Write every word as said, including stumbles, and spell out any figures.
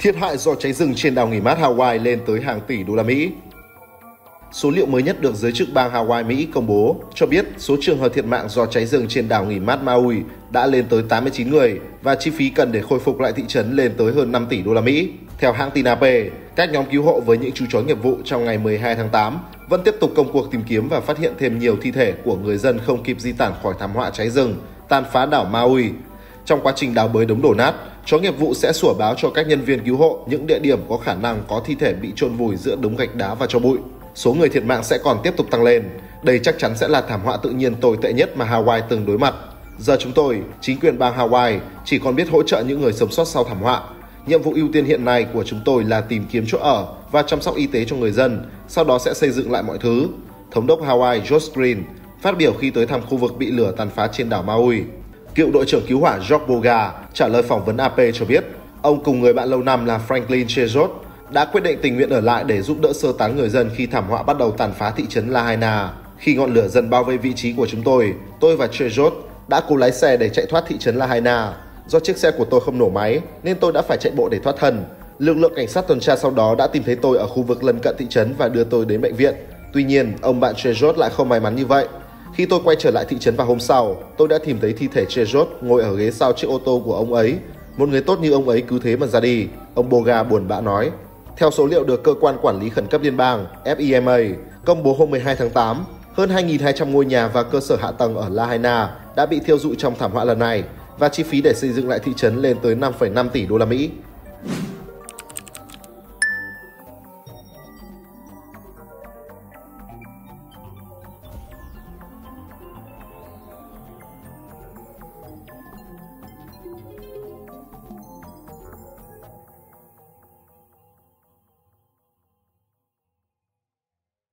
Thiệt hại do cháy rừng trên đảo nghỉ mát Hawaii lên tới hàng tỷ đô la Mỹ. Số liệu mới nhất được giới chức bang Hawaii, Mỹ công bố cho biết số trường hợp thiệt mạng do cháy rừng trên đảo nghỉ mát Maui đã lên tới tám mươi chín người và chi phí cần để khôi phục lại thị trấn lên tới hơn năm tỷ đô la Mỹ. Theo hãng tin a pê, các nhóm cứu hộ với những chú chó nghiệp vụ trong ngày mười hai tháng tám vẫn tiếp tục công cuộc tìm kiếm và phát hiện thêm nhiều thi thể của người dân không kịp di tản khỏi thảm họa cháy rừng tàn phá đảo Maui. Trong quá trình đào bới đống đổ nát, chó nghiệp vụ sẽ sủa báo cho các nhân viên cứu hộ những địa điểm có khả năng có thi thể bị chôn vùi giữa đống gạch đá và tro bụi. Số người thiệt mạng sẽ còn tiếp tục tăng lên. Đây chắc chắn sẽ là thảm họa tự nhiên tồi tệ nhất mà Hawaii từng đối mặt. Giờ chúng tôi, chính quyền bang Hawaii, chỉ còn biết hỗ trợ những người sống sót sau thảm họa. Nhiệm vụ ưu tiên hiện nay của chúng tôi là tìm kiếm chỗ ở và chăm sóc y tế cho người dân, sau đó sẽ xây dựng lại mọi thứ. Thống đốc Hawaii Josh Green phát biểu khi tới thăm khu vực bị lửa tàn phá trên đảo Maui. Cựu đội trưởng cứu hỏa George Boga trả lời phỏng vấn a pê cho biết, ông cùng người bạn lâu năm là Franklin Chezot đã quyết định tình nguyện ở lại để giúp đỡ sơ tán người dân khi thảm họa bắt đầu tàn phá thị trấn Lahaina. Khi ngọn lửa dần bao vây vị trí của chúng tôi, tôi và Chezot đã cố lái xe để chạy thoát thị trấn Lahaina. Do chiếc xe của tôi không nổ máy nên tôi đã phải chạy bộ để thoát thân. Lực lượng cảnh sát tuần tra sau đó đã tìm thấy tôi ở khu vực lân cận thị trấn và đưa tôi đến bệnh viện. Tuy nhiên, ông bạn Chezot lại không may mắn như vậy. Khi tôi quay trở lại thị trấn vào hôm sau, tôi đã tìm thấy thi thể Chezot ngồi ở ghế sau chiếc ô tô của ông ấy. Một người tốt như ông ấy cứ thế mà ra đi, ông Boga buồn bã nói. Theo số liệu được Cơ quan Quản lý Khẩn cấp Liên bang F E M A công bố hôm mười hai tháng tám, hơn hai nghìn hai trăm ngôi nhà và cơ sở hạ tầng ở Lahaina đã bị thiêu rụi trong thảm họa lần này và chi phí để xây dựng lại thị trấn lên tới năm phẩy năm tỷ đô la Mỹ.